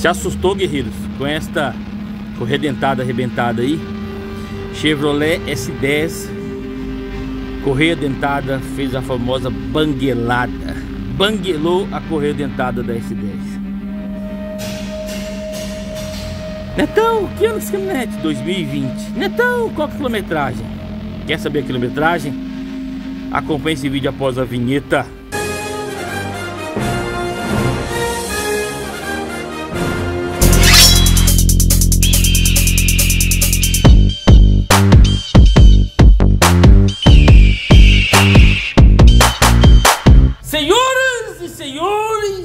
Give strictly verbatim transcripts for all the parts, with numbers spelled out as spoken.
Se assustou, guerreiros, com esta correia dentada arrebentada aí? Chevrolet S dez, correia dentada, fez a famosa banguelada. Banguelou a correia dentada da S dez. Netão, que ano desse caminhonete? dois mil e vinte. Netão, qual que é a quilometragem? Quer saber a quilometragem? Acompanhe esse vídeo após a vinheta. Senhoras e senhores,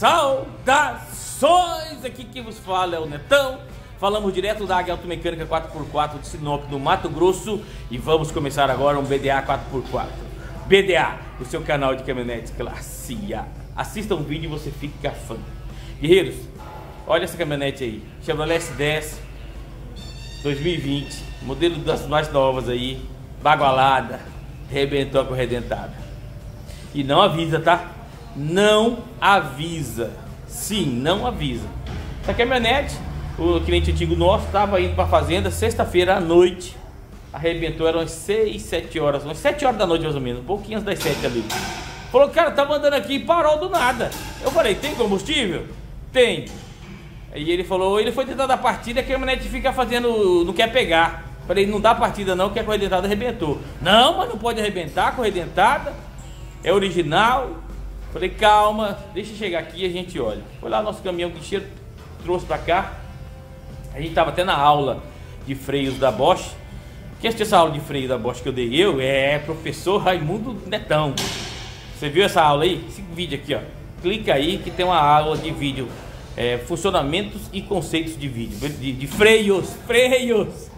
saudações! Aqui quem vos fala é o Netão. Falamos direto da Águia Automecânica quatro por quatro de Sinop, no Mato Grosso. E vamos começar agora um B D A quatro por quatro. B D A, o seu canal de caminhonetes classe A. Assista um vídeo e você fica fã. Guerreiros, olha essa caminhonete aí. Chevrolet S dez dois mil e vinte. Modelo das mais novas aí. Bagualada. Arrebentou a correia dentada. E não avisa, tá? Não avisa. Sim, não avisa. Essa caminhonete, o cliente antigo nosso estava indo para a fazenda sexta-feira à noite. Arrebentou, eram umas seis, sete horas, umas sete horas da noite mais ou menos, um pouquinho antes das sete ali. Falou, cara, tava andando aqui e parou do nada. Eu falei, tem combustível? Tem. Aí ele falou, ele foi tentar dar partida, a caminhonete fica fazendo, não quer pegar. Falei, não dá partida não, que a correia dentada arrebentou. Não, mas não pode arrebentar, a correia dentada é original. Falei, calma, deixa eu chegar aqui e a gente olha. Foi lá nosso caminhão que cheiro, trouxe pra cá. A gente tava até na aula de freios da Bosch. Quem assistiu essa aula de freio da Bosch que eu dei eu é professor Raimundo Netão. Você viu essa aula aí? Esse vídeo aqui, ó. Clica aí que tem uma aula de vídeo, é, funcionamentos e conceitos de vídeo, de, de freios, freios.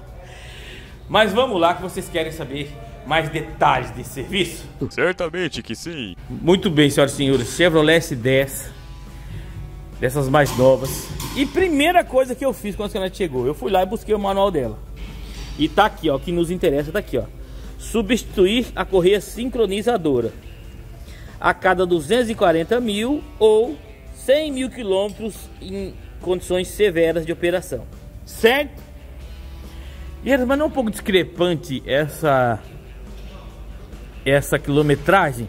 Mas vamos lá que vocês querem saber mais detalhes desse serviço? Certamente que sim. Muito bem, senhoras e senhores, Chevrolet S dez, dessas mais novas. E primeira coisa que eu fiz quando a caminhonete chegou, eu fui lá e busquei o manual dela. E tá aqui, ó, o que nos interessa tá aqui, ó. Substituir a correia sincronizadora a cada duzentos e quarenta mil ou cem mil quilômetros em condições severas de operação. Certo? E mas não é um pouco discrepante essa essa quilometragem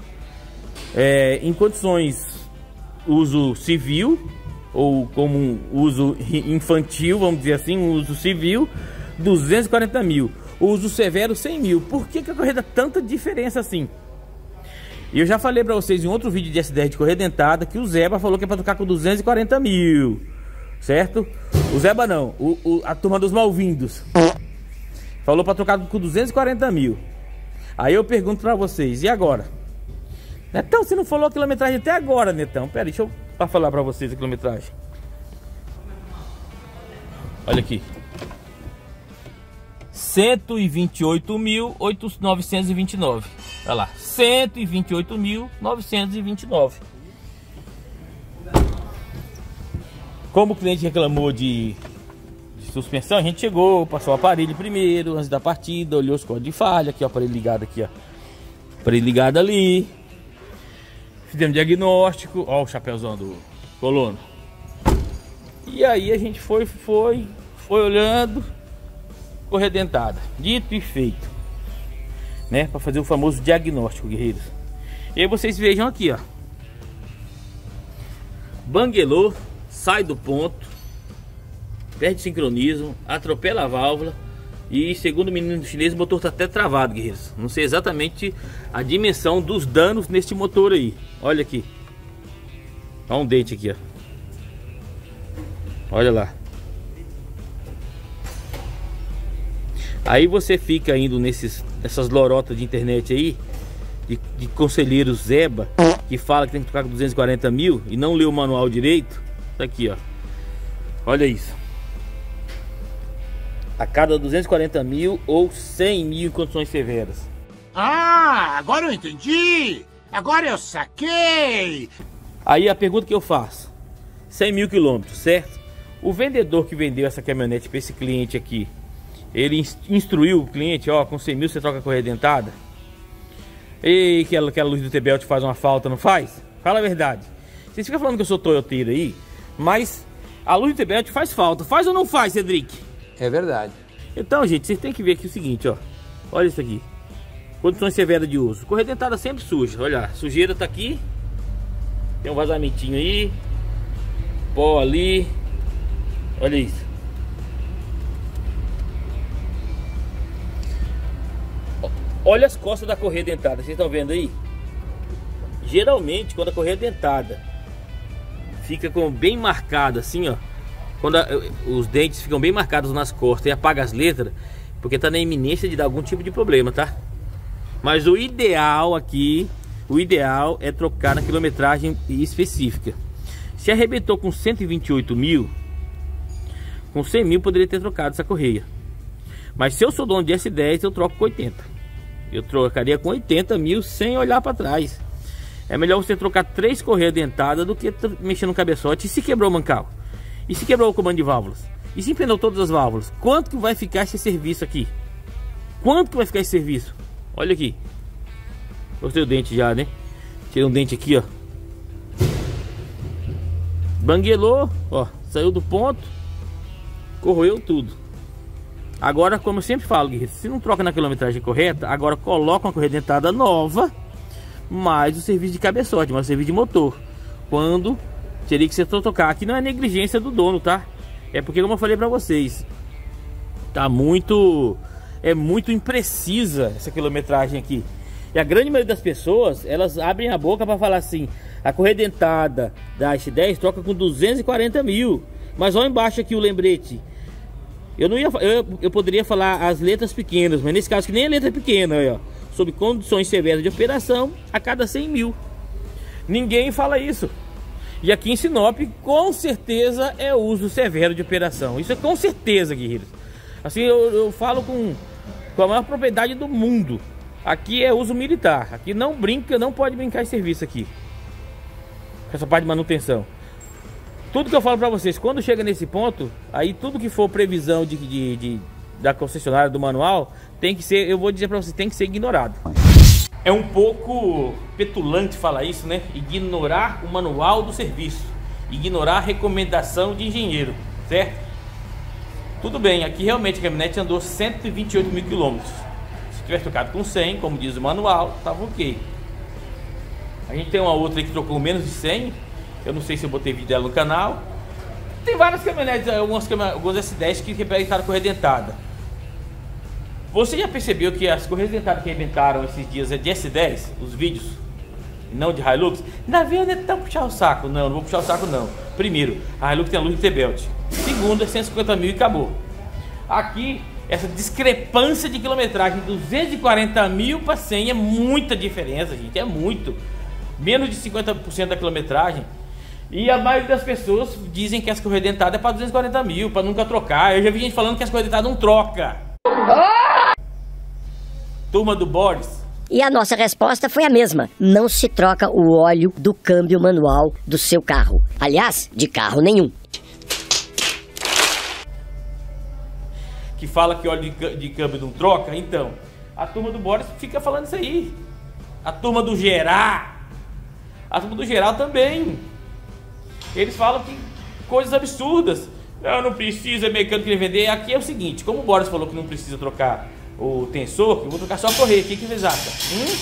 é, em condições uso civil ou como um uso infantil, vamos dizer assim, um uso civil duzentos e quarenta mil, uso severo cem mil. Por que que a correia dá tanta diferença assim? E eu já falei pra vocês em outro vídeo de S dez de correia dentada que o Zeba falou que é pra tocar com duzentos e quarenta mil, certo? O Zeba não, o, o, a turma dos mal-vindos falou pra trocar com duzentos e quarenta mil. Aí eu pergunto pra vocês, e agora? Netão, você não falou a quilometragem até agora, Netão. Pera, deixa eu pra falar pra vocês a quilometragem. Olha aqui, cento e vinte e oito mil novecentos e vinte e nove. Olha lá, cento e vinte e oito mil novecentos e vinte e nove. Como o cliente reclamou de, de suspensão, a gente chegou, passou o aparelho primeiro, antes da partida, olhou os códigos de falha, aqui ó, o aparelho ligado aqui, ó. Aparelho ligado ali. Fizemos diagnóstico, ó o chapéuzão do colono. E aí a gente foi, foi, foi olhando, correia dentada, dito e feito, né, para fazer o famoso diagnóstico, guerreiros. E aí vocês vejam aqui, ó, banguelou, sai do ponto, perde sincronismo, atropela a válvula e, segundo o menino chinês, o motor tá até travado, guerreiros. Não sei exatamente a dimensão dos danos neste motor aí. Olha aqui, olha um dente aqui, ó. Olha lá. Aí você fica indo nesses, nessas lorotas de internet aí, de, de conselheiros Zeba, que fala que tem que tocar com duzentos e quarenta mil e não lê o manual direito. Tá aqui, ó. Olha isso. A cada duzentos e quarenta mil ou cem mil em condições severas. Ah, agora eu entendi! Agora eu saquei! Aí a pergunta que eu faço: cem mil quilômetros, certo? O vendedor que vendeu essa caminhonete para esse cliente aqui, ele instruiu o cliente, ó, com cem mil você troca a correia dentada? E aquela, aquela luz do T-Belt faz uma falta, não faz? Fala a verdade. Vocês ficam falando que eu sou toyoteiro aí, Mas a luz do T-Belt faz falta. Faz ou não faz, Cedric? É verdade. Então, gente, vocês têm que ver aqui o seguinte, ó. Olha isso aqui. Condições severas de uso. Correia dentada sempre suja. Olha, a sujeira tá aqui. Tem um vazamentinho aí. Pó ali. Olha isso. Olha as costas da correia dentada. Vocês estão vendo aí? Geralmente, quando a correia dentada fica com bem marcada assim, ó. Quando a, os dentes ficam bem marcados nas costas e apaga as letras, porque tá na iminência de dar algum tipo de problema, tá? Mas o ideal aqui, o ideal é trocar na quilometragem específica. Se arrebentou com cento e vinte e oito mil, com cem mil poderia ter trocado essa correia. Mas se eu sou dono de S dez, eu troco com oitenta. Eu trocaria com oitenta mil sem olhar para trás. É melhor você trocar três correias dentadas do que mexer no cabeçote. E se quebrou o mancal? E se quebrou o comando de válvulas? E se empenou todas as válvulas? Quanto que vai ficar esse serviço aqui? Quanto que vai ficar esse serviço? Olha aqui. Mostrei o dente já, né? Tirei um dente aqui, ó. Banguelou, ó. Saiu do ponto. Corroeu tudo. Agora, como eu sempre falo, se não troca na quilometragem correta, agora coloca uma correia dentada nova, mais o serviço de cabeçote, mais o serviço de motor. Quando teria que ser trocar. Aqui não é negligência do dono, tá? É porque, como eu falei pra vocês, tá muito... É muito imprecisa essa quilometragem aqui. E a grande maioria das pessoas, elas abrem a boca pra falar assim: a correia dentada da S dez troca com duzentos e quarenta mil. Mas olha embaixo aqui o lembrete. Eu não ia, eu, eu poderia falar as letras pequenas, mas nesse caso que nem a letra pequena, aí, ó, sob condições severas de operação, a cada cem mil. Ninguém fala isso. E aqui em Sinop, com certeza é uso severo de operação. Isso é com certeza, guerreiros. Assim, eu, eu falo com, com a maior propriedade do mundo. Aqui é uso militar. Aqui não brinca, não pode brincar em serviço aqui. Essa parte de manutenção. Tudo que eu falo pra vocês, quando chega nesse ponto, aí tudo que for previsão de, de, de, da concessionária, do manual, tem que ser, eu vou dizer pra vocês, tem que ser ignorado. É um pouco petulante falar isso, né? Ignorar o manual do serviço. Ignorar a recomendação de engenheiro, certo? Tudo bem, aqui realmente a caminhonete andou cento e vinte e oito mil quilômetros. Se tivesse trocado com cem, como diz o manual, tava ok. A gente tem uma outra aí que trocou menos de cem. Eu não sei se eu botei vídeo dela no canal. Tem várias caminhonetes, algumas, algumas S dez que arrebentaram correia dentada. Você já percebeu que as correias dentadas que arrebentaram esses dias é de S dez? Os vídeos, não de Hilux? Ainda veio o Netão puxar o saco. Não, não vou puxar o saco não. Primeiro, a Hilux tem a luz de T-Belt. Segundo, é cento e cinquenta mil e acabou. Aqui, essa discrepância de quilometragem, duzentos e quarenta mil para cem, é muita diferença, gente. É muito. Menos de cinquenta por cento da quilometragem. E a maioria das pessoas dizem que as correias dentadas é para duzentos e quarenta mil, para nunca trocar. Eu já vi gente falando que as correias dentadas não troca. Turma do Boris. E a nossa resposta foi a mesma: não se troca o óleo do câmbio manual do seu carro. Aliás, de carro nenhum. Que fala que óleo de, de câmbio não troca. Então, a turma do Boris fica falando isso aí. A turma do Geral. A turma do Geral também. Eles falam que coisas absurdas. Não, não precisa, mecânico que vender. Aqui é o seguinte: como o Boris falou que não precisa trocar o tensor, eu vou trocar só a correia. O que, que vocês acham? Hum?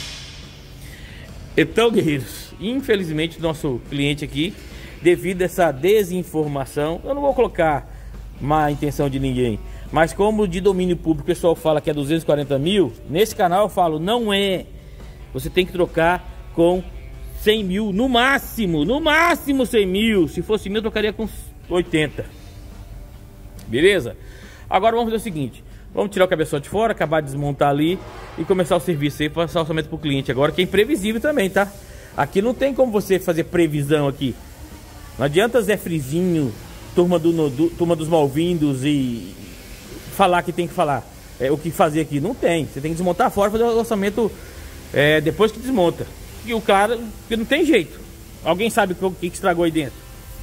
Então, guerreiros, infelizmente nosso cliente aqui, devido a essa desinformação, eu não vou colocar má intenção de ninguém, mas como de domínio público o pessoal fala que é duzentos e quarenta mil, nesse canal eu falo, não é. Você tem que trocar com cem mil, no máximo, no máximo cem mil. Se fosse mil, eu trocaria com oitenta. Beleza? Agora vamos fazer o seguinte: vamos tirar o cabeçote fora, acabar de desmontar ali e começar o serviço aí, passar o orçamento pro cliente. Agora que é imprevisível também, tá? Aqui não tem como você fazer previsão aqui. Não adianta Zé Frizinho, turma, do, do, turma dos mal-vindos e falar que tem que falar é, o que fazer aqui. Não tem. Você tem que desmontar fora, fazer o orçamento é, depois que desmonta. E o cara, porque não tem jeito. Alguém sabe o que, que estragou aí dentro.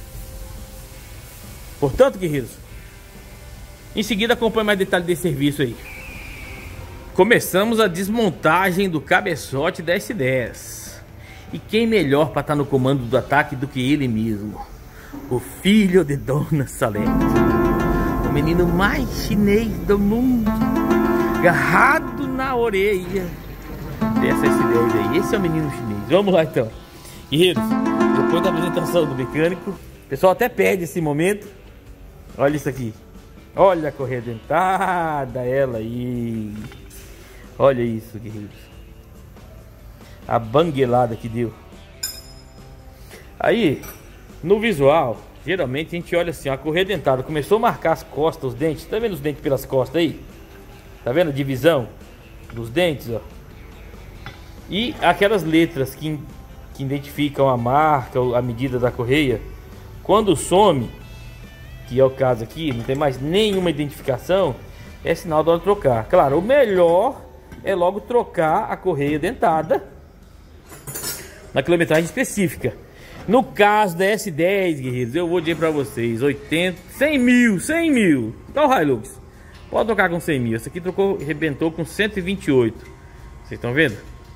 Portanto, guerreiros, em seguida acompanhe mais detalhes desse serviço aí. Começamos a desmontagem do cabeçote da S dez. E quem melhor para estar no comando do ataque do que ele mesmo? o filho de Dona Salete, o menino mais chinês do mundo, agarrado na orelha dessa S dez aí. Esse é o menino chinês. Vamos lá então, guerreiros. Depois da apresentação do mecânico, o pessoal até pede esse momento. Olha isso aqui. Olha a correia dentada, ela aí. Olha isso, guerreiros. A banguelada que deu. Aí, no visual, geralmente a gente olha assim, a correia dentada começou a marcar as costas, os dentes. Tá vendo os dentes pelas costas aí? Tá vendo a divisão dos dentes, ó? E aquelas letras que, que identificam a marca, a medida da correia, quando some, que é o caso aqui, não tem mais nenhuma identificação, é sinal da hora de trocar. Claro, o melhor é logo trocar a correia dentada na quilometragem específica. No caso da S dez, guerreiros, eu vou dizer pra vocês, oitenta, cem mil, cem mil. Então o Hilux, pode trocar com cem mil. Essa aqui trocou, arrebentou com cento e vinte e oito. Vocês estão vendo?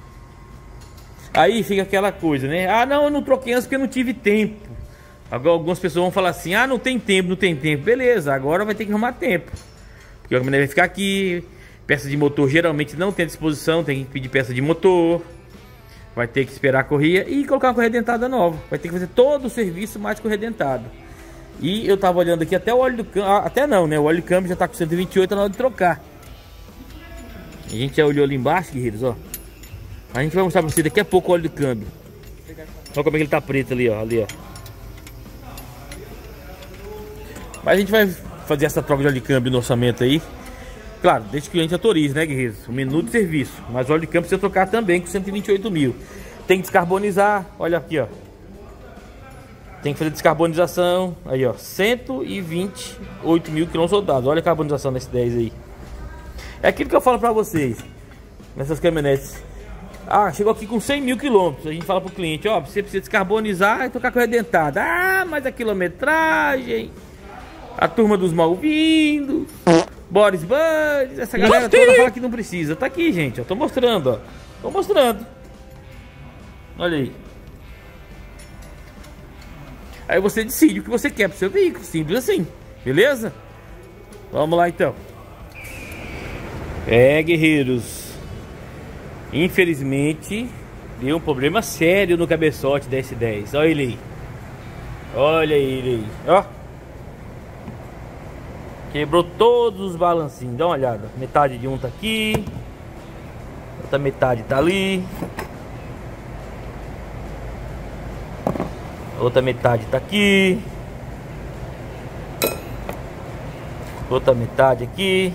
Aí fica aquela coisa, né? Ah, não, eu não troquei antes porque eu não tive tempo. Agora algumas pessoas vão falar assim, ah, não tem tempo, não tem tempo. Beleza, agora vai ter que arrumar tempo. Porque a mulher vai ficar aqui. Peça de motor geralmente não tem à disposição, tem que pedir peça de motor. Vai ter que esperar a correia e colocar uma correia dentada nova. Vai ter que fazer todo o serviço mais correia dentada. E eu tava olhando aqui, até o óleo do câmbio, até não, né? O óleo do câmbio já tá com cento e vinte e oito na hora de trocar. A gente já olhou ali embaixo, guerreiros, ó. A gente vai mostrar pra vocês daqui a pouco o óleo do câmbio. Olha como é que ele tá preto ali, ó. Ali, ó. Mas a gente vai fazer essa troca de óleo de câmbio no orçamento aí. Claro, desde que o cliente autorize, né, guerreiros? Um minuto de serviço. Mas o óleo de câmbio precisa trocar também com cento e vinte e oito mil. Tem que descarbonizar. Olha aqui, ó. Tem que fazer descarbonização. Aí, ó. cento e vinte e oito mil quilômetros rodados. Olha a carbonização desse dez aí. É aquilo que eu falo pra vocês. Nessas caminhonetes. Ah, chegou aqui com cem mil quilômetros. A gente fala pro cliente, ó, você precisa descarbonizar e trocar com a correia dentada. Ah, mas a quilometragem. A turma dos mal-vindos. Boris Budds, essa galera toda fala que não precisa. Tá aqui, gente, ó, tô mostrando, ó. Tô mostrando. Olha aí. Aí você decide o que você quer pro seu veículo, simples assim. Beleza? Vamos lá então. É, guerreiros, infelizmente deu um problema sério no cabeçote da S dez. Olha ele aí. Olha ele aí, ó. Quebrou todos os balancinhos, dá uma olhada. Metade de um tá aqui, outra metade tá ali, outra metade tá aqui, outra metade aqui.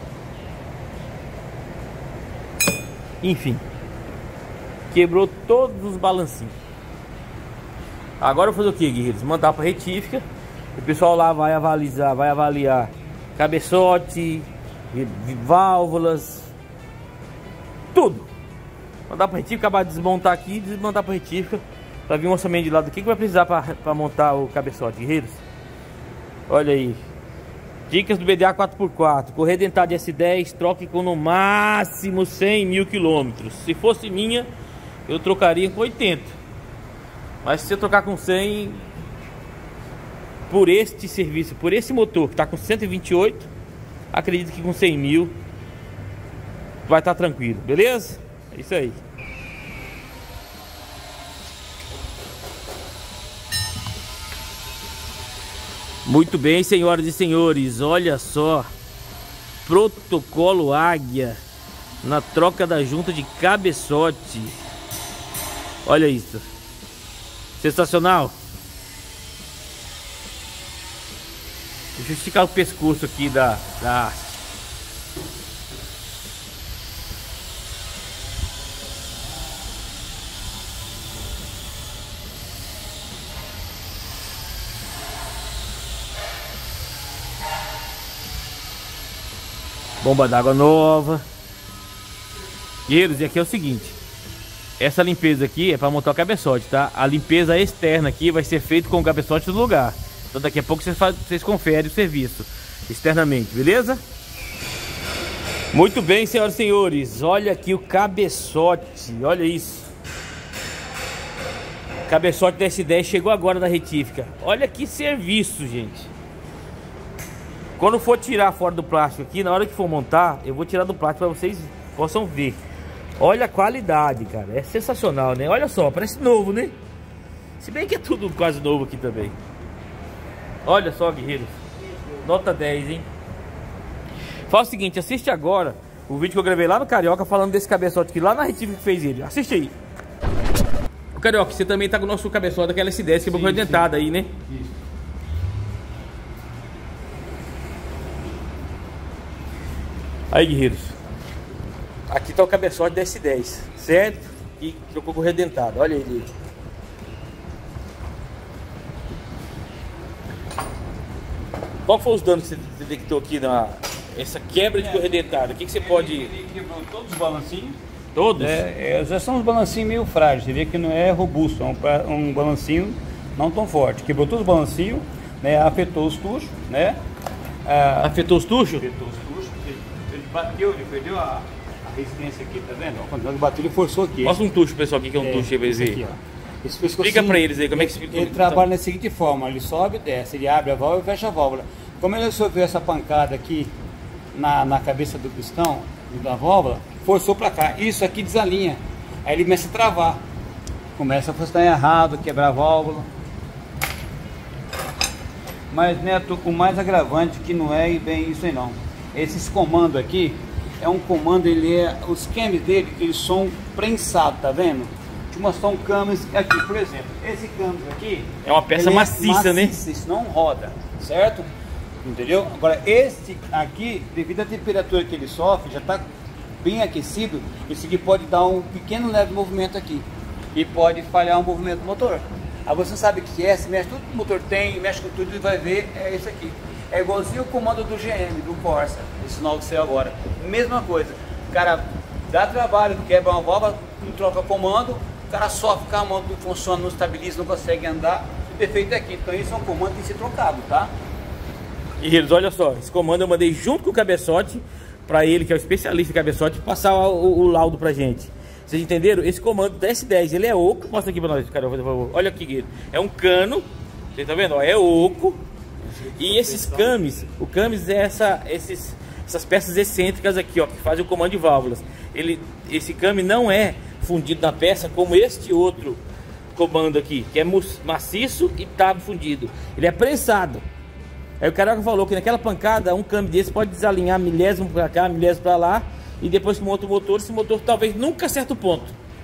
Enfim, quebrou todos os balancinhos. Agora eu vou fazer o que, guerreiros? Mandar para retífica. O pessoal lá vai avaliar, vai avaliar cabeçote, válvulas, tudo. Mandar para retífica, acabar de desmontar aqui e desmontar para retífica, para vir um orçamento de lado aqui que vai precisar para montar o cabeçote, guerreiros. Olha aí. Dicas do B D A quatro por quatro. Correia dentada de S dez, troque com no máximo cem mil quilômetros. Se fosse minha, eu trocaria com oitenta. Mas se eu trocar com cem, por este serviço, por esse motor que está com cento e vinte e oito, acredito que com cem mil vai estar tranquilo, beleza? É isso aí. Muito bem, senhoras e senhores, olha só, protocolo Águia na troca da junta de cabeçote. Olha isso, sensacional. Deixa eu esticar o pescoço aqui da, da haste. Bomba d'água nova. Guerreiros, e aqui é o seguinte, essa limpeza aqui é para montar o cabeçote, tá? A limpeza externa aqui vai ser feita com o cabeçote no lugar. Então daqui a pouco vocês, faz, vocês conferem o serviço externamente, beleza? Muito bem, senhoras e senhores, olha aqui o cabeçote, olha isso. Cabeçote da S dez chegou agora da retífica. Olha que serviço, gente. Quando for tirar fora do plástico aqui, na hora que for montar, eu vou tirar do plástico para vocês possam ver. Olha a qualidade, cara. É sensacional, né? Olha só, parece novo, né? Se bem que é tudo quase novo aqui também. Olha só, guerreiros. Nota dez, hein? Fala o seguinte, assiste agora o vídeo que eu gravei lá no Carioca falando desse cabeçote aqui, lá na retífica que fez ele. Assiste aí. O Carioca, você também tá com o nosso cabeçote daquela S dez que é dentada aí, né? Isso. Aí, guerreiros, aqui tá o cabeçote da S dez, certo? E trocou com redentado, olha ele. Qual foi os danos que você detectou aqui na essa quebra de é, corredentada? O que, que você pode... Ele quebrou todos os balancinhos. Todos? É, já são uns balancinhos meio frágeis, você vê que não é robusto, é um, um balancinho não tão forte. Quebrou todos os balancinhos, né? Afetou os tuchos, né? Ah, afetou os tuchos? Afetou os tuchos. Ele bateu, ele perdeu a, a resistência aqui, tá vendo? Quando ele bateu, ele forçou aqui. Mostra um tucho, pessoal, o que é um é, tucho aí, esse aqui, ó. Explica pra eles aí como é que se... Ele, ele trabalha da seguinte forma, ele sobe e desce, ele abre a válvula e fecha a válvula. Como ele sofreu essa pancada aqui na, na cabeça do pistão, da válvula, forçou pra cá, isso aqui desalinha, aí ele começa a travar, começa a funcionar errado, quebrar a válvula. Mas, Neto, o mais agravante que não é bem isso aí não. Esses comandos aqui, é um comando, ele é, os cames dele, eles são prensados, tá vendo? Deixa eu mostrar um camis aqui, por exemplo, esse camis aqui... É uma peça maciça, é né? Isso não roda, certo? Entendeu? Agora, esse aqui, devido à temperatura que ele sofre, já está bem aquecido, esse aqui pode dar um pequeno leve movimento aqui e pode falhar o movimento do motor. Aí você sabe o que é, se mexe tudo que o motor tem, mexe com tudo e vai ver, é esse aqui. É igualzinho o comando do G M, do Corsa, esse novo que saiu agora. Mesma coisa, o cara dá trabalho, quebra uma válvula, não troca comando, o cara sofre, o comando não funciona, não estabiliza, não consegue andar, o defeito é aqui. Então isso é um comando que tem que ser trocado, tá? E eles, olha só, esse comando eu mandei junto com o cabeçote para ele, que é o especialista em cabeçote, passar o, o, o laudo pra gente. Vocês entenderam? Esse comando da S dez, ele é oco. Mostra aqui pra nós, cara, por favor. Olha aqui, Guilherme. É um cano, você tá vendo? É oco. E esses cames, o cames é essa, esses, essas peças excêntricas aqui, ó, que fazem o comando de válvulas. Ele, esse came não é fundido na peça como este outro comando aqui, que é maciço e tá fundido. Ele é prensado. Aí o Carioca falou que naquela pancada, um câmbio desse pode desalinhar milésimo para cá, milésimo para lá, e depois que monta o motor, esse motor talvez nunca acerte o ponto.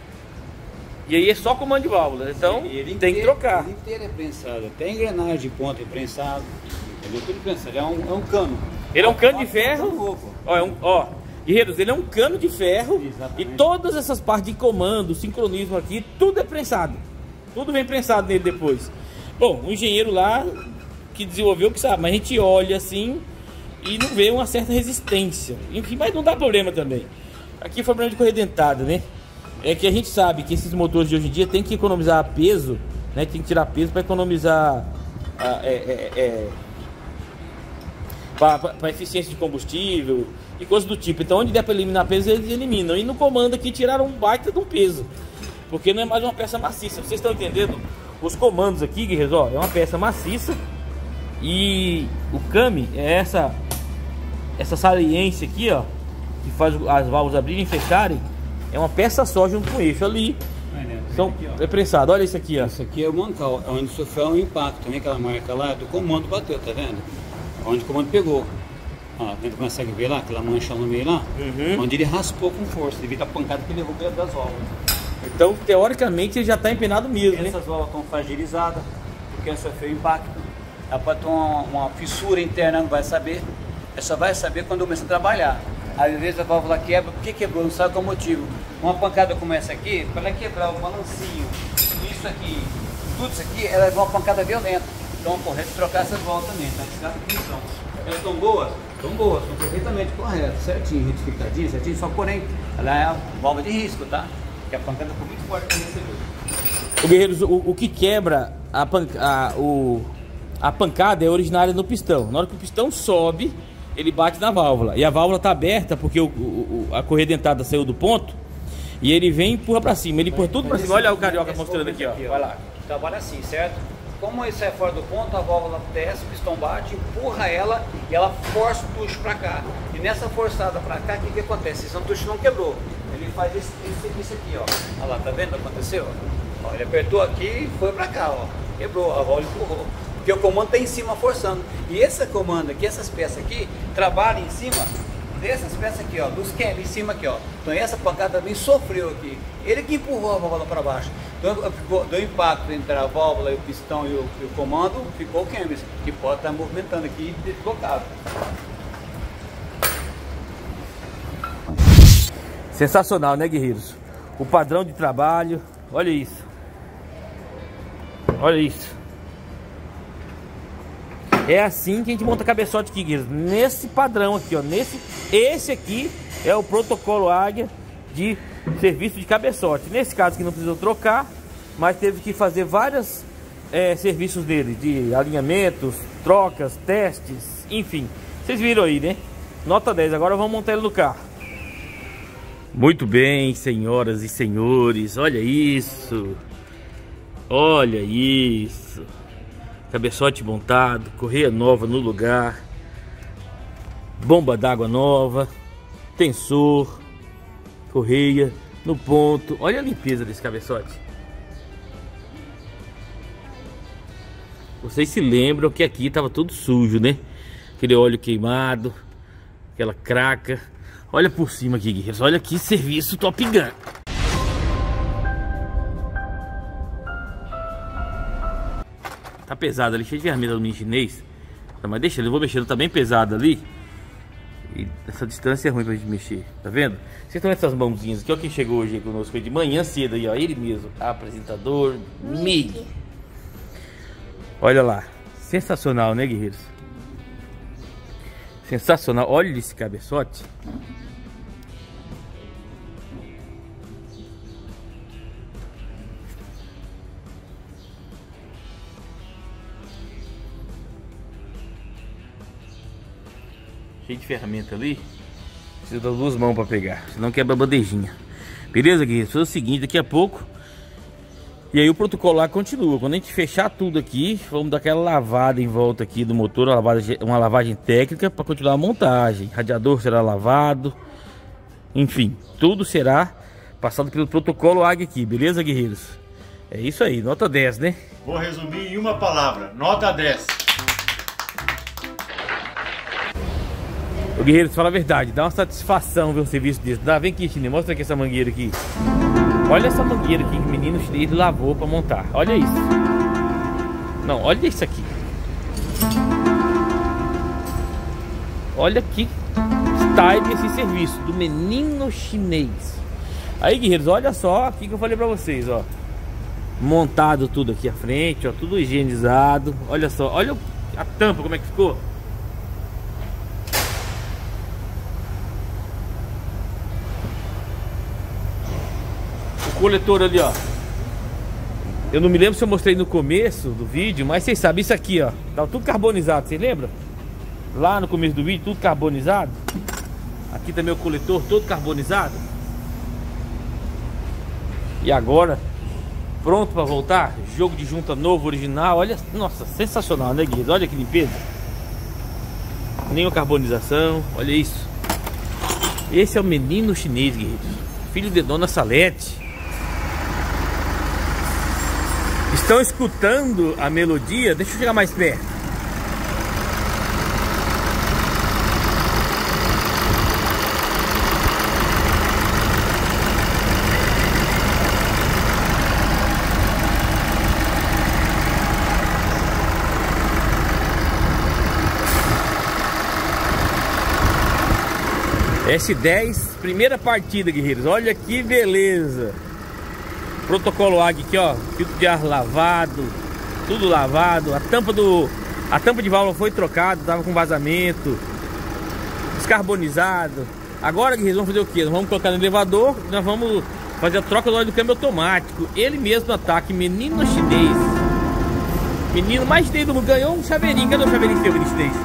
E aí é só comando de válvula, então ele, ele tem inteiro, que trocar. Ele inteiro é prensado, até engrenagem de ponta é prensado, entendeu? Tudo prensado, é um, é um cano. Ele é um cano de ferro, ó, é um, ó, guerreiros, ele é um cano de ferro. Exatamente. E todas essas partes de comando, sincronismo aqui, tudo é prensado. Tudo vem prensado nele depois. Bom, o engenheiro lá que desenvolveu que sabe, mas a gente olha assim e não vê uma certa resistência, enfim, mas não dá problema também. Aqui foi problema de corredentada, né? É que a gente sabe que esses motores de hoje em dia tem que economizar peso, né? Tem que tirar peso para economizar a, é, é, é, para eficiência de combustível e coisas do tipo. Então onde der para eliminar peso, eles eliminam. E no comando aqui tiraram um baita de um peso, porque não é mais uma peça maciça. Vocês estão entendendo? Os comandos aqui, guerreiros, ó, é uma peça maciça. E o came é essa essa saliência aqui, ó, que faz as válvulas abrirem e fecharem. É uma peça só junto com o eixo ali. Então é prensado. Olha isso aqui, ó. Isso aqui é o mancal, é onde sofreu um impacto. Também aquela marca lá do comando bateu, tá vendo? Onde o comando pegou. Ó, a gente consegue ver lá, aquela mancha no meio lá, uhum. Onde ele raspou com força, devido à pancada que ele levou dentro das válvulas. Então, teoricamente, ele já está empenado mesmo, né? Essas válvulas estão fragilizadas, porque sofreu impacto. Ela pode ter uma, uma fissura interna, não vai saber. Ela só vai saber quando começa a trabalhar. Às vezes a válvula quebra, por que quebrou? Não sabe qual é o motivo. Uma pancada começa aqui, para ela quebrar o balancinho, isso aqui, tudo isso aqui, ela é uma pancada violenta. Então é correto trocar essas válvulas também, tá? Descarta a função. Elas estão boas? Estão boas, estão perfeitamente corretas, certinho, retificadinho, certinho, só porém, ela é a válvula de risco, tá? Porque a pancada ficou muito forte para receber. O guerreiros, o, o que quebra a, pan, a, o, a pancada é originária no pistão. Na hora que o pistão sobe, ele bate na válvula. E a válvula está aberta porque o, o, a correia dentada saiu do ponto. E ele vem e empurra para cima. Ele empurra tudo para cima. Olha o Carioca mostrando aqui, ó. Vai lá. trabalha assim, certo? Como ele sai fora do ponto, a válvula desce, o pistão bate, empurra ela e ela força o tucho para cá. E nessa forçada para cá, o que, que acontece? Esse tucho não quebrou. Ele faz esse, esse serviço aqui, ó. Olha lá, tá vendo o que aconteceu? Ó, ele apertou aqui e foi para cá, ó. Quebrou, a válvula empurrou. Porque o comando está em cima forçando. E esse comando aqui, essas peças aqui, trabalham em cima dessas peças aqui, ó, dos câmbios em cima aqui, ó. Então essa pancada também sofreu aqui. Ele que empurrou a válvula para baixo. Então ficou, deu impacto entre a válvula e o pistão e o, e o comando, ficou o câmbio, que pode estar movimentando aqui e deslocado. Sensacional, né, guerreiros? O padrão de trabalho, olha isso. Olha isso. É assim que a gente monta cabeçote aqui, guerreiros. Nesse padrão aqui, ó. Nesse, esse aqui é o protocolo Águia de serviço de cabeçote. Nesse caso aqui não precisou trocar, mas teve que fazer vários é, serviços dele, de alinhamentos, trocas, testes, enfim. Vocês viram aí, né? Nota dez. Agora vamos montar ele no carro. Muito bem, senhoras e senhores. Olha isso. Olha isso. Cabeçote montado, correia nova no lugar, bomba d'água nova, tensor, correia no ponto. Olha a limpeza desse cabeçote. Vocês se lembram que aqui estava tudo sujo, né? Aquele óleo queimado, aquela craca. Olha por cima aqui, guerreiros. Olha que serviço Top Gun. Tá pesado ali, cheio de ferramenta alumínio chinês. Mas deixa ele, eu vou mexer, tá bem pesado ali. E essa distância é ruim pra gente mexer, tá vendo? Vocês estão essas mãozinhas aqui, ó, quem chegou hoje conosco de manhã cedo aí, ó, ele mesmo, apresentador Mig. Olha lá, sensacional, né, guerreiros? Sensacional, olha esse cabeçote. Cheio de ferramenta ali. Precisa das duas mãos para pegar, senão quebra a bandejinha. Beleza, guerreiros? Foi o seguinte, daqui a pouco. E aí o protocolo lá continua. Quando a gente fechar tudo aqui, vamos dar aquela lavada em volta aqui do motor, uma lavagem, uma lavagem técnica para continuar a montagem. Radiador será lavado. Enfim, tudo será passado pelo protocolo Águia aqui, beleza, guerreiros? É isso aí, nota dez, né? Vou resumir em uma palavra, nota dez. Ô, guerreiros, fala a verdade, dá uma satisfação ver um serviço desse. Dá, vem aqui, Chine, mostra aqui essa mangueira aqui. Olha essa mangueira aqui que o menino chinês lavou para montar. Olha isso. Não, olha isso aqui. Olha que style esse serviço do menino chinês. Aí, guerreiros, olha só aqui que eu falei para vocês, ó. Montado tudo aqui à frente, ó, tudo higienizado. Olha só, olha a tampa como é que ficou. Coletor ali, ó. Eu não me lembro se eu mostrei no começo do vídeo, mas vocês sabem, isso aqui, ó, tava tudo carbonizado, vocês lembram? Lá no começo do vídeo, tudo carbonizado. Aqui também o coletor todo carbonizado. E agora, pronto para voltar. Jogo de junta novo, original. Olha, nossa, sensacional, né, guias? Olha que limpeza. Nenhuma carbonização, olha isso. Esse é o menino chinês, guias. Filho de Dona Salete. Estão escutando a melodia? Deixa eu chegar mais perto. S dez, primeira partida, guerreiros. Olha que beleza. Protocolo Águia aqui, ó, filtro de ar lavado, tudo lavado. A tampa do, a tampa de válvula foi trocada, tava com vazamento, descarbonizado. Agora, guerreiros, vamos fazer o que? Nós vamos colocar no elevador, nós vamos fazer a troca do óleo do câmbio automático. Ele mesmo ataque, menino chinês. Menino mais chinês do mundo, ganhou um chaveirinho. Cadê o chaveirinho seu, menino chinês?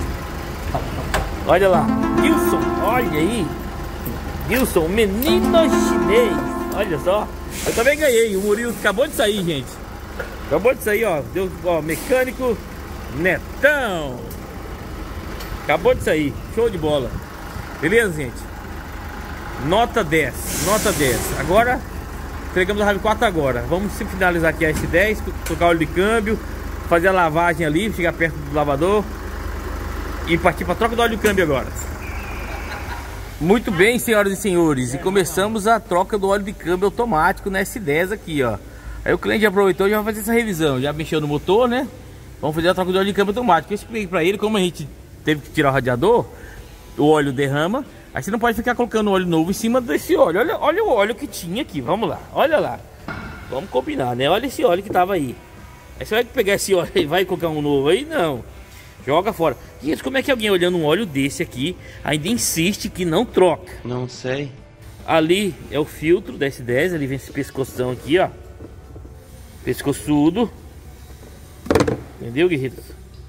Olha lá, Gilson, olha aí. Gilson, menino chinês. Olha só. Eu também ganhei, o Murilo acabou de sair, gente. Acabou de sair, ó. Deu, ó, mecânico Netão. Acabou de sair. Show de bola. Beleza, gente? Nota dez. Nota dez. Agora, entregamos a RAV quatro agora. Vamos finalizar aqui a S dez, trocar o óleo de câmbio, fazer a lavagem ali, chegar perto do lavador e partir para troca do óleo de câmbio agora. Muito bem, senhoras e senhores. E começamos a troca do óleo de câmbio automático na S dez aqui, ó. Aí o cliente já aproveitou e já vai fazer essa revisão. Já mexeu no motor, né? Vamos fazer a troca do óleo de câmbio automático. Eu expliquei pra ele como a gente teve que tirar o radiador, o óleo derrama. Aí você não pode ficar colocando óleo novo em cima desse óleo. Olha, olha o óleo que tinha aqui, vamos lá. Olha lá. Vamos combinar, né? Olha esse óleo que tava aí. Aí você vai pegar esse óleo e vai colocar um novo aí? Não. Joga fora. Gente, como é que alguém olhando um óleo desse aqui ainda insiste que não troca? Não sei. Ali é o filtro da S dez. Ali vem esse pescoção aqui, ó. Pescoçudo. Entendeu, guerreiros?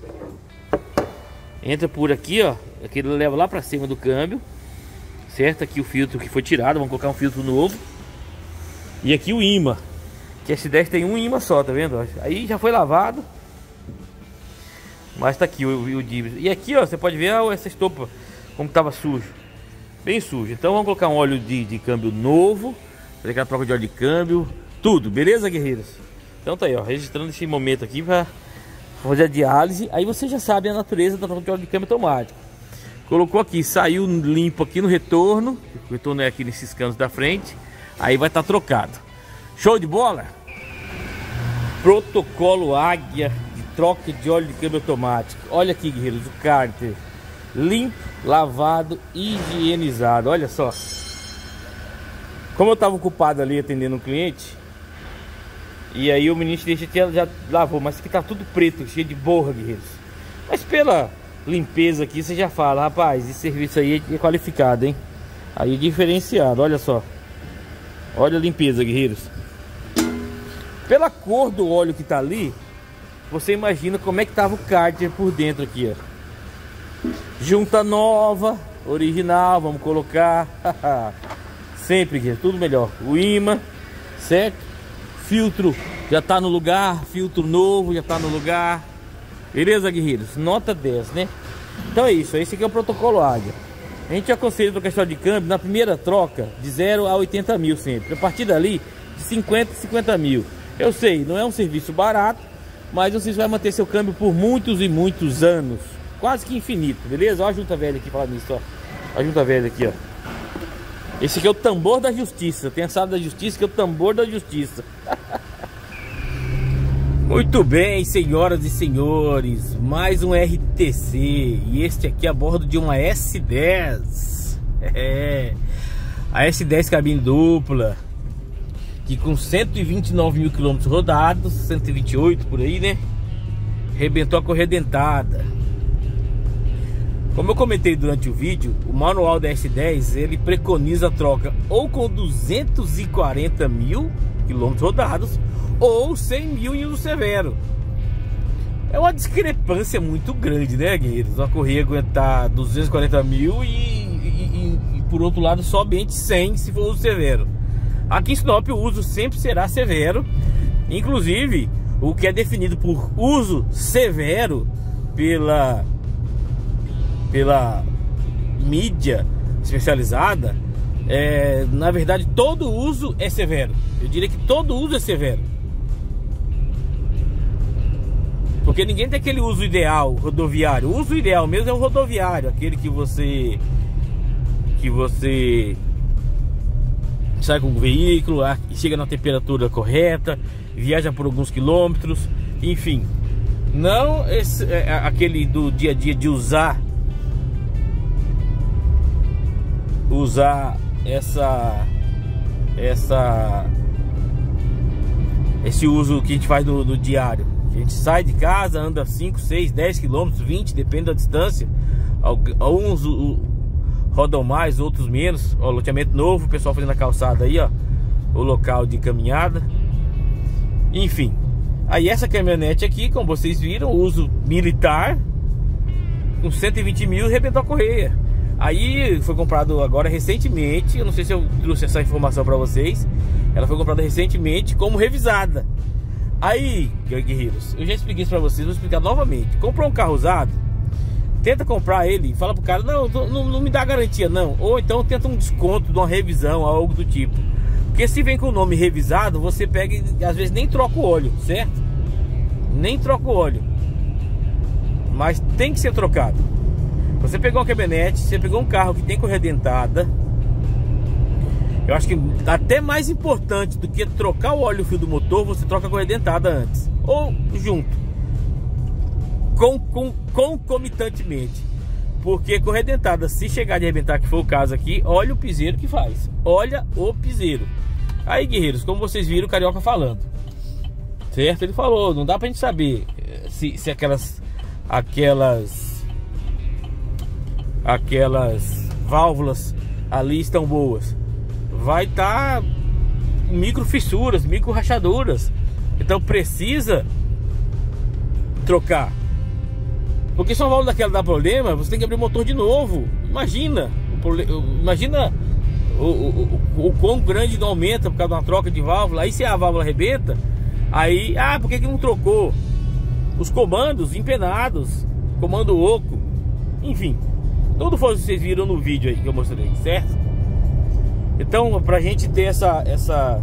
Entra por aqui, ó. Aquele leva lá pra cima do câmbio. Certo? Aqui o filtro que foi tirado. Vamos colocar um filtro novo. E aqui o imã. Que a S dez tem um imã só, tá vendo? Aí já foi lavado. Mas tá aqui o, o, o Dibs. E aqui, ó, você pode ver ó, essa estopa como tava sujo. Bem sujo. Então vamos colocar um óleo de, de câmbio novo. Fazer aquela troca de óleo de câmbio. Tudo, beleza, guerreiros? Então tá aí, ó, registrando esse momento aqui para fazer a diálise. Aí você já sabe a natureza da troca de óleo de câmbio automático. Colocou aqui, saiu limpo aqui no retorno. O retorno é aqui nesses canos da frente. Aí vai estar trocado. Show de bola? Protocolo Águia de troca de óleo de câmbio automático. Olha aqui, guerreiros, o cárter limpo, lavado, higienizado. Olha só. Como eu estava ocupado ali atendendo um cliente, e aí o menino deixa que ela já lavou, mas aqui tá tudo preto, cheio de borra, guerreiros. Mas pela limpeza aqui você já fala, rapaz, esse serviço aí é qualificado, hein? Aí é diferenciado, olha só. Olha a limpeza, guerreiros. Pela cor do óleo que tá ali, você imagina como é que tava o cárter por dentro aqui, ó. Junta nova, original, vamos colocar. Sempre, guerreiros, tudo melhor. O imã, certo? Filtro já tá no lugar, filtro novo já tá no lugar. Beleza, guerreiros? Nota dez, né? Então é isso, esse aqui é o protocolo Águia. A gente aconselha a trocar óleo de câmbio na primeira troca de zero a oitenta mil sempre. A partir dali, de cinquenta a cinquenta mil. Eu sei, não é um serviço barato, mas você vai manter seu câmbio por muitos e muitos anos. Quase que infinito, beleza? Olha a junta velha aqui, falar nisso, ó. Olha a junta velha aqui, ó. Esse aqui é o tambor da justiça. Tem a sala da justiça que é o tambor da justiça. Muito bem, senhoras e senhores, mais um R T C. E este aqui a bordo de uma S dez. É, a S dez cabine dupla, que com cento e vinte e nove mil quilômetros rodados, cento e vinte e oito por aí, né? Rebentou a correia dentada. Como eu comentei durante o vídeo, o manual da S dez ele preconiza a troca ou com duzentos e quarenta mil quilômetros rodados ou cem mil em uso severo. É uma discrepância muito grande, né, guerreiros? Uma correia aguentar duzentos e quarenta mil e, e, e, e por outro lado somente cem se for uso severo. Aqui em Sinop o uso sempre será severo. Inclusive o que é definido por uso severo pela pela mídia especializada, é, na verdade todo uso é severo. Eu diria que todo uso é severo, porque ninguém tem aquele uso ideal rodoviário. O uso ideal mesmo é o rodoviário, aquele que você que você sai com o veículo e chega na temperatura correta, viaja por alguns quilômetros, enfim. Não esse, é, aquele do dia a dia de usar usar essa essa esse uso que a gente faz no, no diário. A gente sai de casa, anda cinco, seis, dez quilômetros, vinte, depende da distância. Alguns uh, rodam mais, outros menos. Ó, loteamento novo, o pessoal fazendo a calçada aí, ó, o local de caminhada. Enfim, aí essa caminhonete aqui, como vocês viram, uso militar, com cento e vinte mil, arrebentou a correia. Aí foi comprado agora recentemente, eu não sei se eu trouxe essa informação para vocês. Ela foi comprada recentemente como revisada. Aí, guerreiros, eu já expliquei isso pra vocês, vou explicar novamente. Comprou um carro usado, tenta comprar ele, fala pro cara, não, não, não me dá garantia não. Ou então tenta um desconto de uma revisão, algo do tipo. Porque se vem com o nome revisado, você pega e às vezes nem troca o óleo, certo? Nem troca o óleo. Mas tem que ser trocado. Você pegou uma caminhonete, você pegou um carro que tem correia dentada, eu acho que até mais importante do que trocar o óleo e o fio do motor, você troca a correia dentada antes. Ou junto. Com, com, concomitantemente. Porque correia dentada, se chegar de arrebentar, que foi o caso aqui, olha o piseiro que faz. Olha o piseiro. Aí, guerreiros, como vocês viram o Carioca falando, certo? Ele falou, não dá pra gente saber se, se aquelas Aquelas Aquelas válvulas ali estão boas. Vai estar tá micro fissuras, micro rachaduras. Então precisa trocar. Porque se uma válvula daquela dá problema, você tem que abrir o motor de novo. Imagina o problema, imagina o, o, o, o quão grande não aumenta por causa de uma troca de válvula. Aí se a válvula arrebenta, aí, ah, por que que não trocou? Os comandos empenados, comando oco, enfim, tudo foi o que vocês viram no vídeo aí que eu mostrei, certo? Então, pra gente ter essa, essa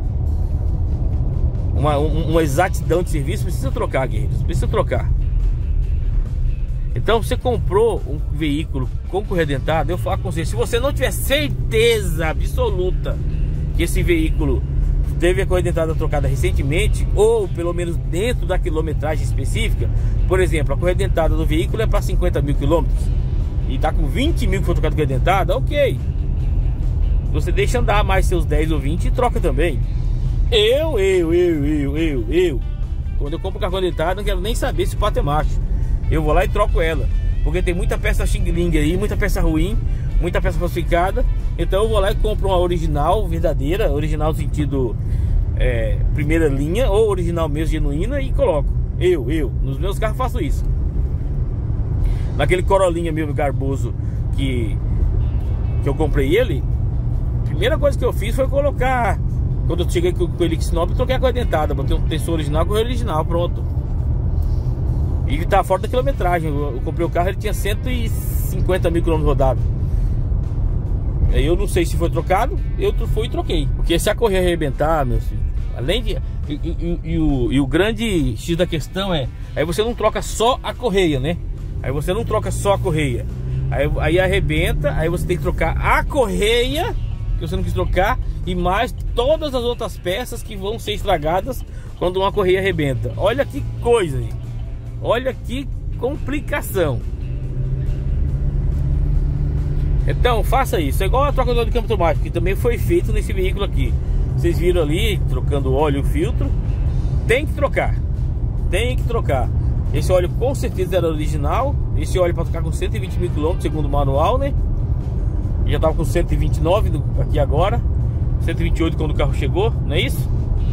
uma, uma exatidão de serviço, precisa trocar, guerreiros, precisa trocar. Então, você comprou um veículo com correia dentada, eu falo com você, se você não tiver certeza absoluta que esse veículo teve a correia dentada trocada recentemente, ou pelo menos dentro da quilometragem específica, por exemplo, a correia dentada do veículo é para cinquenta mil quilômetros e tá com vinte mil que foi trocado correia dentada, ok, você deixa andar mais seus dez ou vinte e troca também. Eu, eu, eu, eu, eu, eu quando eu compro carro dentada, não quero nem saber se o pato é macho, eu vou lá e troco ela, porque tem muita peça xing-ling aí, muita peça ruim, muita peça falsificada. Então eu vou lá e compro uma original, verdadeira, original no sentido é, primeira linha, ou original mesmo, genuína, e coloco. Eu, eu, nos meus carros faço isso. Naquele Corolinha meu garboso que, que eu comprei ele, a primeira coisa que eu fiz foi colocar, quando eu cheguei com, com ele que Sinop, eu troquei a correia dentada, botei um tensor original com a original, pronto. E ele tá fora da quilometragem. Eu, eu comprei o carro, ele tinha cento e cinquenta mil quilômetros rodados. Eu não sei se foi trocado, eu fui e troquei. Porque se a correia arrebentar, meu filho, além de... E, e, e, o, e o grande X da questão é, aí você não troca só a correia, né? Aí você não troca só a correia. Aí, aí arrebenta, aí você tem que trocar a correia que você não quis trocar, e mais todas as outras peças que vão ser estragadas quando uma correia arrebenta. Olha que coisa aí. Olha que complicação. Então faça isso. É igual a troca do óleo de câmbio automático, que também foi feito nesse veículo aqui. Vocês viram ali, trocando o óleo e o filtro. Tem que trocar. Tem que trocar. Esse óleo com certeza era original. Esse óleo para trocar com cento e vinte mil quilômetros, segundo o manual, né? Já estava com cento e vinte e nove aqui agora, cento e vinte e oito quando o carro chegou, não é isso?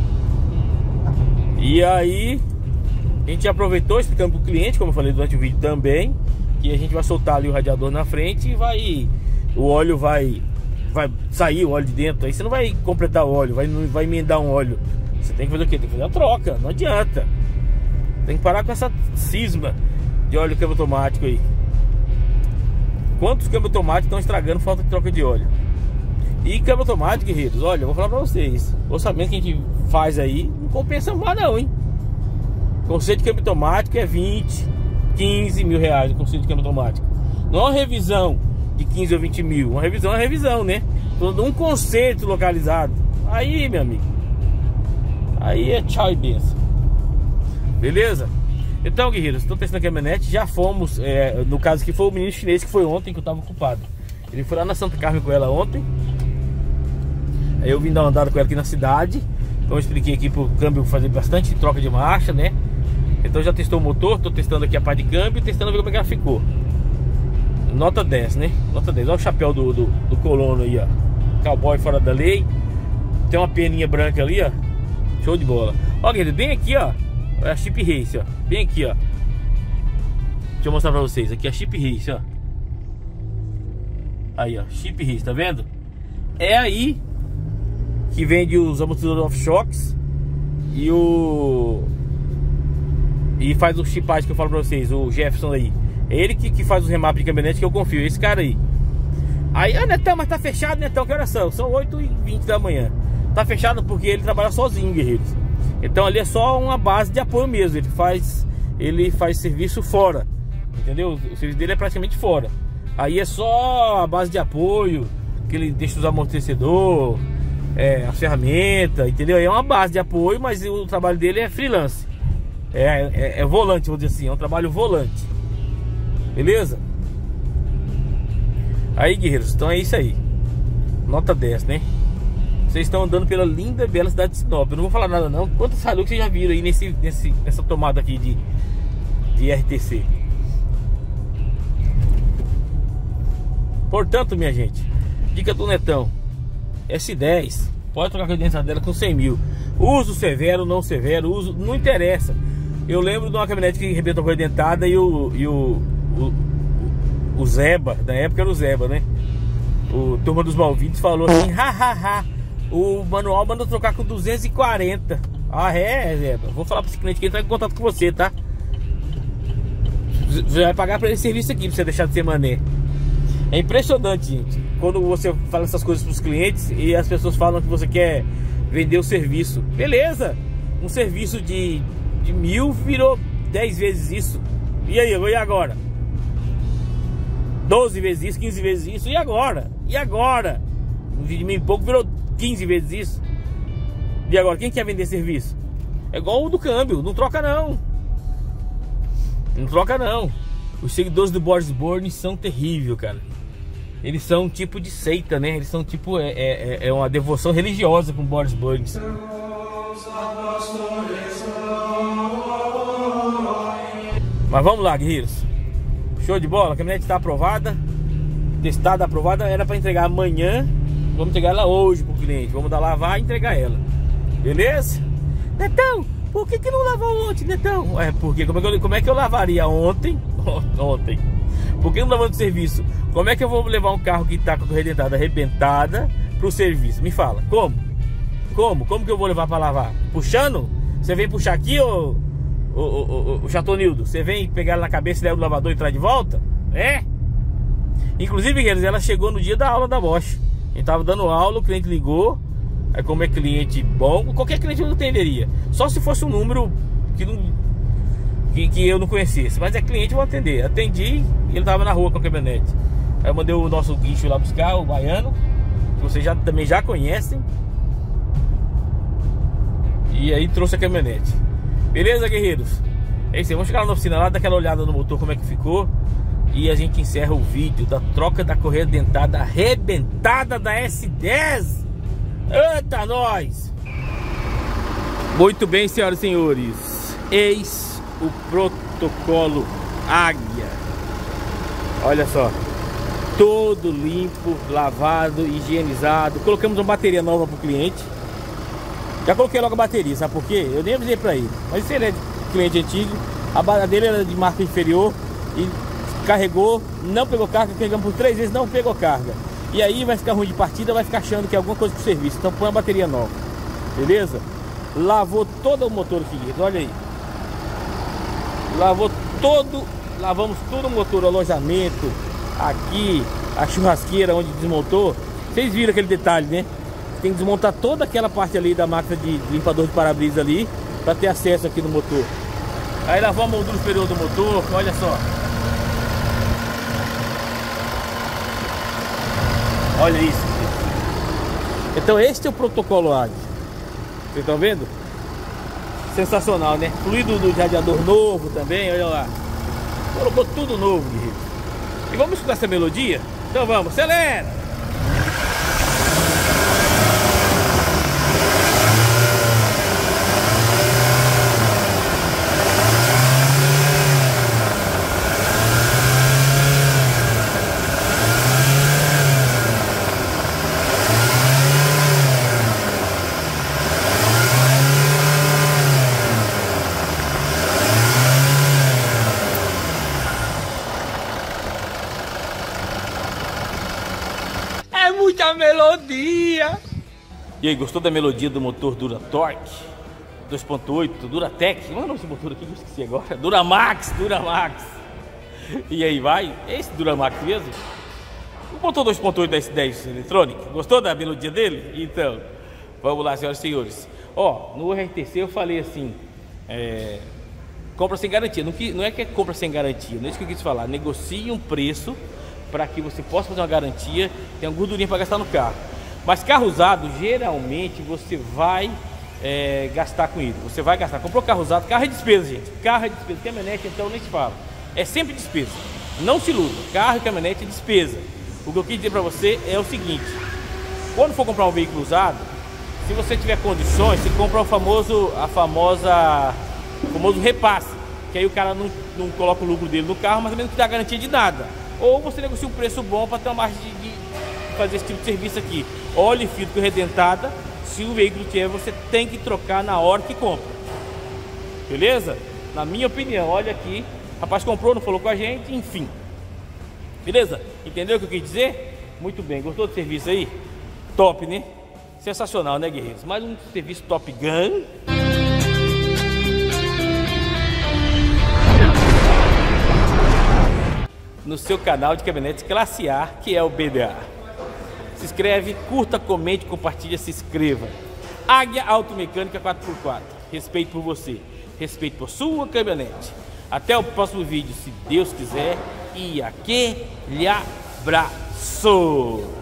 E aí a gente aproveitou, explicando para o cliente, como eu falei durante o vídeo também, que a gente vai soltar ali o radiador na frente e vai, o óleo vai, vai sair o óleo de dentro. Aí você não vai completar o óleo, vai, vai emendar um óleo. Você tem que fazer o quê? Tem que fazer a troca, não adianta. Tem que parar com essa cisma de óleo câmbio automático aí. Quantos câmbio automáticos estão estragando falta de troca de óleo? E câmbio automático, guerreiros, olha, eu vou falar pra vocês, o orçamento que a gente faz aí não compensa mais não, hein? O conceito de câmbio automático é vinte, quinze mil reais o conceito de câmbio automático. Não é uma revisão de quinze ou vinte mil, uma revisão é uma revisão, né? Todo um conceito localizado. Aí, meu amigo, aí é tchau e benção. Beleza? Então, guerreiros, estou testando a caminhonete. Já fomos, é, no caso que foi o menino chinês que foi ontem, que eu estava ocupado. Ele foi lá na Santa Carmen com ela ontem. Aí eu vim dar uma andada com ela aqui na cidade. Então eu expliquei aqui pro câmbio fazer bastante troca de marcha, né? Então já testou o motor, estou testando aqui a parte de câmbio e testando ver como é que ela ficou. Nota dez, né? Nota dez. Olha o chapéu do, do, do colono aí, ó. Cowboy fora da lei. Tem uma peninha branca ali, ó. Show de bola. Ó, guerreiro, bem aqui, ó. É a Chip Race, ó. Bem aqui, ó. Deixa eu mostrar pra vocês. Aqui é a Chip Race, ó. Aí, ó. Chip Race, tá vendo? É aí que vende os amortecedores off-shocks e o... E faz o chipagem que eu falo pra vocês, o Jefferson aí. É ele que, que faz os remaps de caminhonete que eu confio, esse cara aí. Aí, ah, Netão, mas tá fechado, Netão, que horas são? São oito e vinte da manhã. Tá fechado porque ele trabalha sozinho, guerreiros. Então ali é só uma base de apoio mesmo. Ele faz, ele faz serviço fora, entendeu? O serviço dele é praticamente fora. Aí é só a base de apoio, que ele deixa os amortecedores, é, as ferramentas, entendeu? É uma base de apoio, mas o trabalho dele é freelance. É, é, é volante, vou dizer assim, é um trabalho volante. Beleza? Aí, guerreiros, então é isso aí. Nota dez, né? Vocês estão andando pela linda e bela cidade de Sinop. Eu não vou falar nada não. Quantos Hilux vocês já viram aí nesse, nesse, nessa tomada aqui de, de R T C? Portanto, minha gente, dica do Netão: S dez, pode trocar a credencial dela com cem mil. Uso severo, não severo, uso, não interessa. Eu lembro de uma caminhonete que arrebentou com a dentada e o, e o, o, o Zeba, na época era o Zeba, né? O Turma dos Malvidos falou assim: hahaha, o manual mandou trocar com duzentos e quarenta. Ah, é, Zeba? Vou falar para esse cliente que entrar em contato com você, tá? Você vai pagar para esse serviço aqui, pra você deixar de ser mané. É impressionante, gente, quando você fala essas coisas para os clientes e as pessoas falam que você quer vender o serviço. Beleza, um serviço de, de mil virou dez vezes isso. E aí, e agora? doze vezes isso, quinze vezes isso. E agora? E agora? Um vídeo de mil e pouco virou quinze vezes isso. E agora, quem quer vender serviço? É igual o do câmbio, não troca não. Não troca não. Os seguidores do Boris Borne são terríveis, cara. Eles são um tipo de seita, né? Eles são tipo, é, é, é uma devoção religiosa com Boris Borne. Mas vamos lá, guerreiros. Show de bola, a caminhonete está aprovada. Testada, aprovada. Era para entregar amanhã. Vamos entregar ela hoje pro cliente. Vamos dar lavar e entregar ela. Beleza? Netão, por que que não lavou ontem, Netão? É, porque como é que eu, como é que eu lavaria ontem? Ontem. Por que não lavando o serviço? Como é que eu vou levar um carro que está com a correia dentada arrebentada pro serviço? Me fala, como? Como? Como que eu vou levar para lavar? Puxando? Você vem puxar aqui, ô, ô, ô, ô, ô Chatonildo? Você vem pegar ela na cabeça e leva no lavador e traz de volta? É? Inclusive, ela chegou no dia da aula da Bosch. A gente tava dando aula, o cliente ligou. Aí, como é cliente bom, qualquer cliente eu não atenderia. Só se fosse um número que não... Que, que eu não conhecesse, mas é cliente, eu vou atender. Atendi e ele tava na rua com a caminhonete. Aí eu mandei o nosso guincho lá buscar, o baiano, que vocês já, também já conhecem. E aí trouxe a caminhonete. Beleza, guerreiros? É isso aí, vamos chegar lá na oficina lá, dar aquela olhada no motor, como é que ficou. E a gente encerra o vídeo da troca da correia dentada arrebentada da S dez. Eita, nós! Muito bem, senhoras e senhores, eis o protocolo Águia. Olha só, todo limpo, lavado, higienizado. Colocamos uma bateria nova para o cliente. Já coloquei logo a bateria, sabe por quê? Eu nem avisei para ele, mas se ele é cliente antigo, a bateria dele era de marca inferior e carregou, não pegou carga, pegamos por três vezes, não pegou carga. E aí vai ficar ruim de partida, vai ficar achando que é alguma coisa pro serviço. Então põe a bateria nova, beleza? Lavou todo o motor aqui, olha aí. Lavou todo, lavamos todo o motor, o alojamento, aqui, a churrasqueira onde desmontou. Vocês viram aquele detalhe, né? Tem que desmontar toda aquela parte ali da máquina de limpador de para-brisa ali, para ter acesso aqui no motor. Aí lavamos o moldura superior do motor, olha só. Olha isso. Então este é o protocolo Águia. Vocês estão vendo? Sensacional, né? Fluido do radiador novo também, olha lá. Colocou tudo novo, guerreiro. E vamos escutar essa melodia? Então vamos, acelera! Muita melodia. E aí, gostou da melodia do motor Duratorque? dois ponto oito, Duratec, não é o nome desse motor aqui que eu esqueci agora, Duramax, Duramax. E aí vai, é esse Duramax mesmo? O motor dois ponto oito da S dez Eletrônica, gostou da melodia dele? Então, vamos lá, senhoras e senhores. Ó, no R T C eu falei assim, é, compra sem garantia, não, não é que é compra sem garantia, não é isso que eu quis falar, negocie um preço para que você possa fazer uma garantia, tem uma gordurinha para gastar no carro. Mas carro usado, geralmente você vai é, gastar com ele, você vai gastar, comprou carro usado, carro é despesa, gente, carro é despesa, caminhonete então nem se fala, é sempre despesa, não se iluda, carro e caminhonete é despesa. O que eu quis dizer para você é o seguinte, quando for comprar um veículo usado, se você tiver condições, você compra o famoso, a famosa, o famoso repasse, que aí o cara não, não coloca o lucro dele no carro, mas também não te dá garantia de nada. Ou você negocia um preço bom para ter uma margem de, de fazer esse tipo de serviço aqui. Óleo e filtro redentada, se o veículo tiver, você tem que trocar na hora que compra. Beleza? Na minha opinião, olha aqui, o rapaz comprou, não falou com a gente, enfim. Beleza? Entendeu o que eu quis dizer? Muito bem, gostou do serviço aí? Top, né? Sensacional, né, guerreiros? Mais um serviço Top Gun. No seu canal de caminhonetes classe A, que é o B D A. Se inscreve, curta, comente, compartilha, se inscreva. Águia Automecânica quatro por quatro. Respeito por você, respeito por sua caminhonete. Até o próximo vídeo, se Deus quiser. E aquele abraço!